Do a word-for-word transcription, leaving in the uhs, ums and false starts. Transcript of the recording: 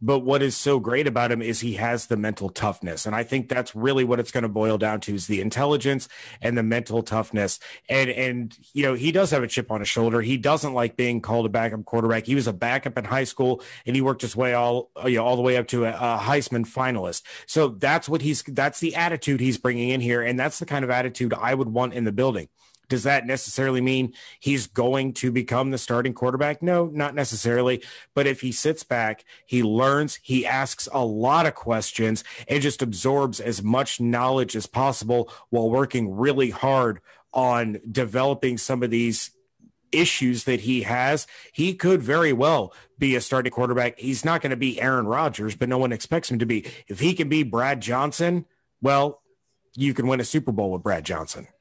But what is so great about him is he has the mental toughness. And I think that's really what it's going to boil down to is the intelligence and the mental toughness. And, and, you know, he does have a chip on his shoulder. He doesn't like being called a backup quarterback. He was a backup in high school and he worked his way all, you know, all the way up to a, a Heisman finalist. So that's what he's, that's the attitude he's bringing in here. And that's the kind of attitude I would want in the building. Does that necessarily mean he's going to become the starting quarterback? No, not necessarily. But if he sits back, he learns, he asks a lot of questions, and just absorbs as much knowledge as possible while working really hard on developing some of these issues that he has, he could very well be a starting quarterback. He's not going to be Aaron Rodgers, but no one expects him to be. If he can be Brad Johnson, well, you can win a Super Bowl with Brad Johnson.